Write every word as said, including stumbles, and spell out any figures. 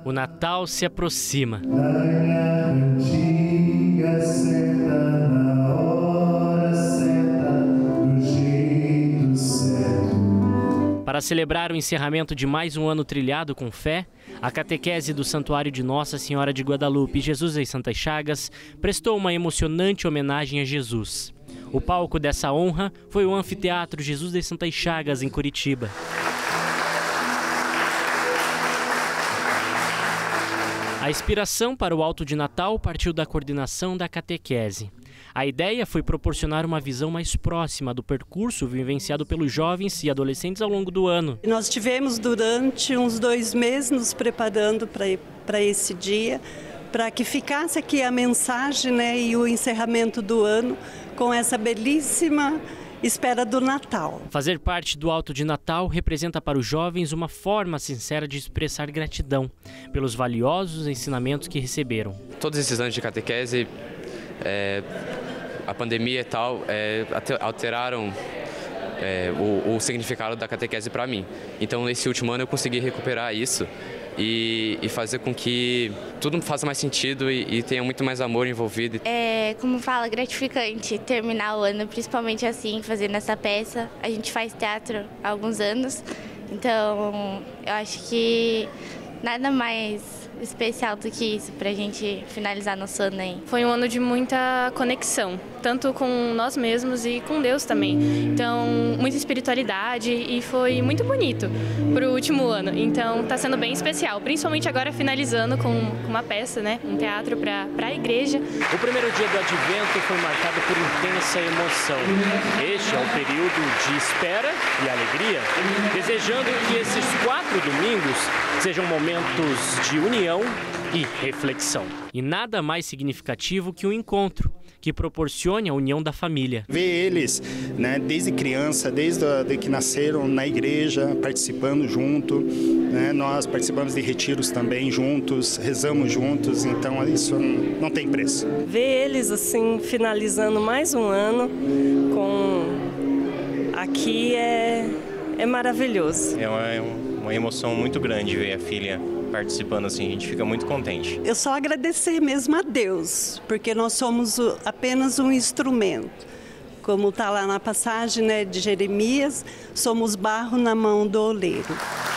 O Natal se aproxima. Para celebrar o encerramento de mais um ano trilhado com fé, a catequese do Santuário de Nossa Senhora de Guadalupe e Jesus das Santas Chagas prestou uma emocionante homenagem a Jesus. O palco dessa honra foi o Anfiteatro Jesus das Santas Chagas, em Curitiba. A inspiração para o Alto de Natal partiu da coordenação da catequese. A ideia foi proporcionar uma visão mais próxima do percurso vivenciado pelos jovens e adolescentes ao longo do ano. Nós tivemos durante uns dois meses nos preparando para esse dia, para que ficasse aqui a mensagem, né, e o encerramento do ano com essa belíssima espera do Natal. Fazer parte do Alto de Natal representa para os jovens uma forma sincera de expressar gratidão pelos valiosos ensinamentos que receberam. Todos esses anos de catequese, é, a pandemia e tal, é, alteraram é, o, o significado da catequese para mim. Então, nesse último ano eu consegui recuperar isso e, e fazer com que tudo faça mais sentido e, e tenha muito mais amor envolvido. É, como fala, gratificante terminar o ano, principalmente assim, fazendo essa peça. A gente faz teatro há alguns anos, então eu acho que nada mais especial do que isso pra gente finalizar nosso ano aí. Foi um ano de muita conexão, tanto com nós mesmos e com Deus também. Então, muita espiritualidade e foi muito bonito pro último ano. Então, tá sendo bem especial, principalmente agora finalizando com uma peça, né, um teatro pra, pra igreja. O primeiro dia do Advento foi marcado por intensa emoção. Este é um período de espera e alegria, desejando que esses quatro domingos sejam momentos de união e reflexão. E nada mais significativo que um encontro que proporcione a união da família. Ver eles, né, desde criança, desde a, de que nasceram na igreja, participando junto, né, nós participamos de retiros também juntos, rezamos juntos, então isso não, não tem preço. Ver eles assim finalizando mais um ano com aqui é, é maravilhoso. É uma, uma emoção muito grande ver a filha participando assim, a gente fica muito contente. Eu só agradecer mesmo a Deus, porque nós somos apenas um instrumento. Como está lá na passagem, né, de Jeremias, somos barro na mão do oleiro.